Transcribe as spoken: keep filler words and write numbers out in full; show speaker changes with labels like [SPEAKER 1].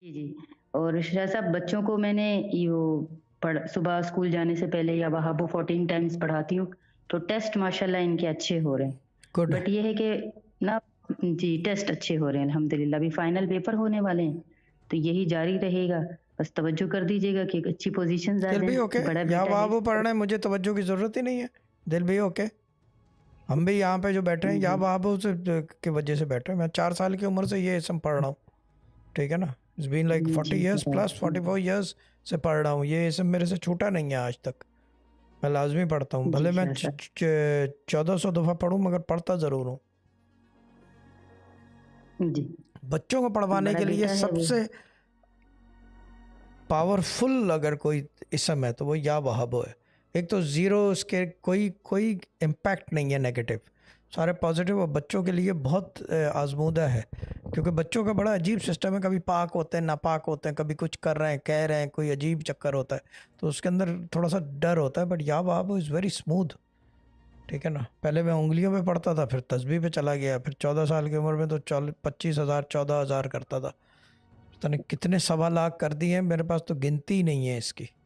[SPEAKER 1] जी, जी। और शाह साहब बच्चों को मैंने यो पढ़ सुबह स्कूल जाने से पहले या वहाबो फ़ोर्टीन टाइम्स पढ़ाती हूँ, तो टेस्ट माशाल्लाह इनके अच्छे हो रहे हैं।
[SPEAKER 2] गुड।
[SPEAKER 1] बट ये है कि ना जी, टेस्ट अच्छे हो रहे हैं अल्हम्दुलिल्लाह, अभी फाइनल पेपर होने वाले हैं, तो यही जारी रहेगा। बस तवज्जो कर दीजिएगा कि एक अच्छी पोज़ीशंस आ
[SPEAKER 2] दिल भी
[SPEAKER 1] जाएँ।
[SPEAKER 2] ओके,
[SPEAKER 1] बड़ा
[SPEAKER 2] यहाँ
[SPEAKER 1] बेटा है
[SPEAKER 2] वहाँ वो पढ़
[SPEAKER 1] इसका
[SPEAKER 2] रहे हैं, मुझे तवज्जो की ज़रूरत ही नहीं है। दिल भी ओके। हम भी यहाँ पे जो बैठे हैं यहाँ
[SPEAKER 1] जी,
[SPEAKER 2] वहाँ वो से की वजह से बैठे हैं। मैं चार साल की उम्र से ये इसम पढ़ रहा हूँ, ठीक है ना। इट्स बीन लाइक
[SPEAKER 1] जी,
[SPEAKER 2] फोर्टी
[SPEAKER 1] जी,
[SPEAKER 2] ईयर्स
[SPEAKER 1] बहुत
[SPEAKER 2] प्लस फोर्टी फोर ईयर्स से पढ़ रहा हूँ। ये इसम मेरे से छूटा नहीं है आज तक। मैं लाजमी पढ़ता हूँ,
[SPEAKER 1] जी,
[SPEAKER 2] भले मैं
[SPEAKER 1] शाह साहब।
[SPEAKER 2] चौदह सौ दफ़ा पढ़ूँ मगर पढ़ता ज़रूर हूँ।
[SPEAKER 1] जी,
[SPEAKER 2] बच्चों को पढ़वाने
[SPEAKER 1] बड़ा
[SPEAKER 2] के लिए
[SPEAKER 1] बेटा है वो
[SPEAKER 2] सबसे पावरफुल अगर कोई इसम है तो वो या वहाबो है। एक तो ज़ीरो उसके कोई कोई इम्पैक्ट नहीं है नेगेटिव, सारे पॉजिटिव। और बच्चों के लिए बहुत अ, आजमूदा है, क्योंकि बच्चों का बड़ा अजीब सिस्टम है। कभी पाक होते हैं, नापाक होते हैं, कभी कुछ कर रहे हैं, कह रहे हैं, कोई अजीब चक्कर होता है, तो उसके अंदर थोड़ा सा डर होता है। बट या वहाबो इज़ वेरी स्मूथ, ठीक है ना। पहले मैं उंगलियों पे पढ़ता था, फिर तस्बीह पे चला गया, फिर चौदह साल की उम्र में तो चालीस पच्चीस हज़ार चौदह हज़ार करता था। पता नहीं कितने सवा लाख कर दिए हैं, मेरे पास तो गिनती ही नहीं है इसकी।